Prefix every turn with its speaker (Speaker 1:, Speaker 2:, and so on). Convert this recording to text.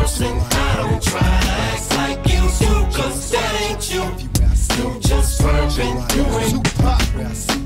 Speaker 1: girls and I don't try to act like you do, cause that ain't you. You just swerving, you ain't